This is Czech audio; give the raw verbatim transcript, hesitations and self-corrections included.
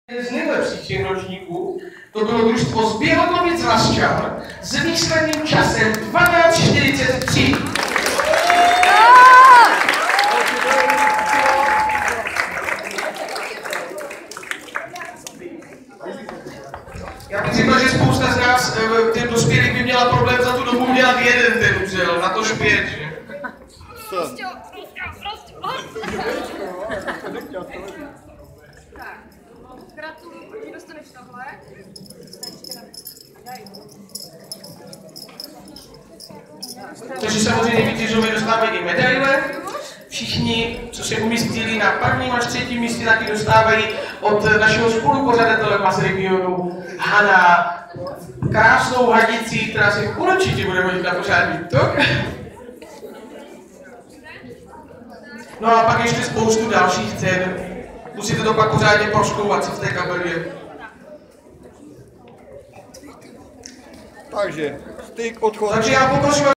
Jeden z nejlepších těch ročníků, to bylo družstvo z Bělotovic Laščan s výsledným časem dvanáct čtyřicet tři. Já bych řekl, že spousta z nás, těch dospělých, by měla problém za tu dobu udělat jeden ten úzel, na to špět, že? Prostě, prostě, tak, gratuluju, ty dostaneš tohle. Takže samozřejmě vítězové dostávají i medaile. Všichni, co se umístili na prvním až třetím místě, taky dostávají od našeho spolupořadatele Mas Regionu Hana krásnou hadici, která se určitě bude hodit na pořádný tok. No a pak ještě spoustu dalších cen. Musíte to pak pořádně proškouvat si v té kabelie. Takže styk odchod. Takže já poprosím